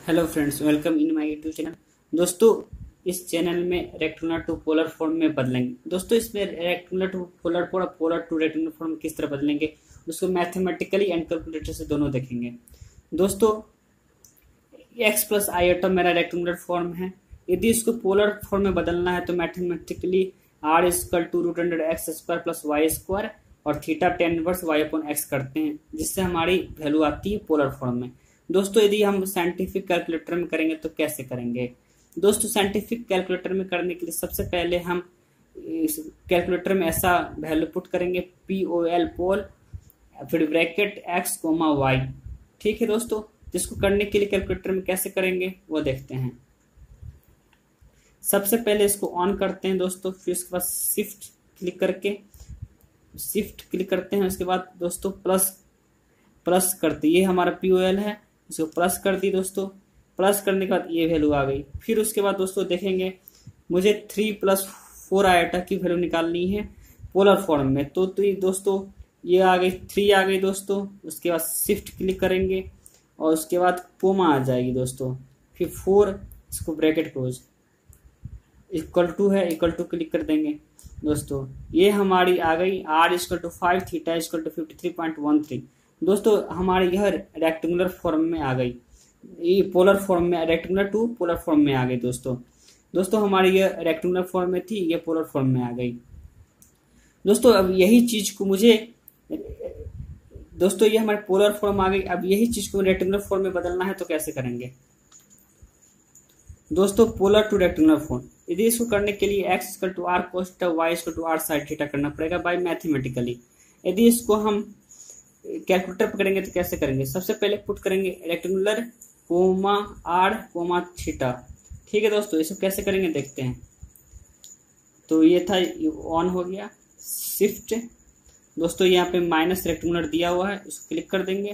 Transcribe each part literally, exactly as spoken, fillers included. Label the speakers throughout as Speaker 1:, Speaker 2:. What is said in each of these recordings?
Speaker 1: Hello friends, welcome in my YouTube channel. दोस्तों, इस channel में रेक्टेंगुलर टू पोलर फॉर्म में बदलेंगे। दोस्तों, इसमें rectangular to polar form polar to rectangular form किस तरह बदलेंगे उसको मैथमेटिकली एंड कैलकुलेटर से दोनों देखेंगे। दोस्तों, एक्स प्लस आयोटा मेरा रेक्टेंगुलर फॉर्म है। यदि इसको पोलर फॉर्म में बदलना है तो mathematically R equal to root under X square plus Y square और theta tan inverse Y upon X करते हैं, जिससे हमारी वैल्यू आती है पोलर फॉर्म में। दोस्तों, यदि हम साइंटिफिक कैलकुलेटर में करेंगे तो कैसे करेंगे? दोस्तों, साइंटिफिक कैलकुलेटर में करने के लिए सबसे पहले हम इस कैलकुलेटर में ऐसा वैल्यू पुट करेंगे, पी ओ एल पोल, फिर ब्रैकेट एक्स कोमा वाई। ठीक है दोस्तों, जिसको करने के लिए कैलकुलेटर में कैसे करेंगे वो देखते हैं। सबसे पहले इसको ऑन करते हैं दोस्तों, फिर उसके बाद शिफ्ट क्लिक करके शिफ्ट क्लिक करते हैं। उसके बाद दोस्तों प्लस प्लस करते, ये हमारा पी ओ एल है, इसको प्लस कर दी दोस्तों। प्लस करने के बाद ये वैल्यू आ गई। फिर उसके बाद दोस्तों देखेंगे, मुझे थ्री प्लस फोर आयोटा की वैल्यू निकालनी है पोलर फॉर्म में। तो, तो ये दोस्तों ये आ गई, थ्री आ गई दोस्तों। उसके बाद शिफ्ट क्लिक करेंगे और उसके बाद कोमा आ जाएगी दोस्तों। फिर फोर, इसको ब्रैकेट क्लोज, इक्वल टू है, इक्वल टू क्लिक कर देंगे दोस्तों। ये हमारी आ गई R equal to five, theta equal to fifty three point one three. दोस्तों, हमारे यह रेक्टेंगुलर फॉर्म में आ गई, ये पोलर फॉर्म में, रेक्टेंगुलर टू पोलर फॉर्म में आ गई दोस्तों। दोस्तों, हमारी यह रेक्टेंगुलर फॉर्म में थी, ये पोलर फॉर्म में आ गई दोस्तों। अब यही चीज को मुझे दोस्तों ये हमारे पोलर फॉर्म आ गई। अब यही चीज को रेक्टेंगुलर फॉर्म में बदलना है तो कैसे करेंगे? दोस्तों, पोलर टू रेक्टेंगुलर फॉर्म, यदि इसको करने के लिए x equal to r cos theta, y equal to r sine theta करना पड़ेगा बाय मैथमेटिकली। यदि इसको हम कैलकुलेटर पर करेंगे तो कैसे करेंगे? सबसे पहले पुट करेंगे rectangular comma r comma theta. ठीक है दोस्तों, इसको कैसे करेंगे देखते हैं। तो ये था, ऑन हो गया। शिफ्ट दोस्तों, यहाँ पे माइनस रेक्टेंगुलर दिया हुआ है, इसको क्लिक कर देंगे।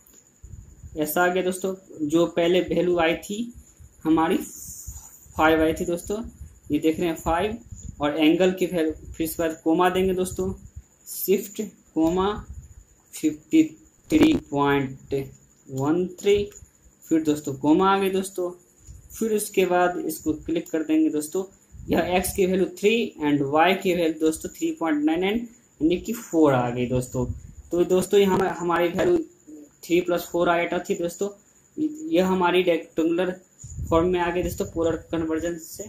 Speaker 1: ऐसा आ गया दोस्तों। जो पहले वैल्यू आई थी हमारी फाइव आई थी दोस्तों, ये देख रहे हैं फाइव, और एंगल की वैल्यू, फिर इसके बाद कोमा देंगे दोस्तों, shift comma fifty three point one three, फिर दोस्तों कोमा आ गई दोस्तों। फिर उसके बाद इसको क्लिक कर देंगे दोस्तों। यह x की वैल्यू थ्री एंड y की वैल्यू दोस्तों थ्री पॉइंट नाइन नाइन यानी कि फोर आ गई दोस्तों। तो दोस्तों यहाँ हमारी value three plus four iota थी दोस्तों। यह हमारी रेक्टेंगुलर फॉर्म में आ गई दोस्तों पोलर कन्वर्जन से।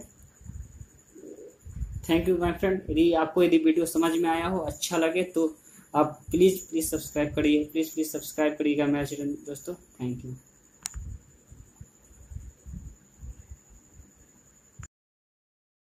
Speaker 1: Thank you my friend. यदि आपको यदि वीडियो समझ में आया हो, अच्छा लगे तो आप प्लीज प्लीज सब्सक्राइब करिए, प्लीज प्लीज सब्सक्राइब करिएगा मेरा चैनल दोस्तों। Thank you.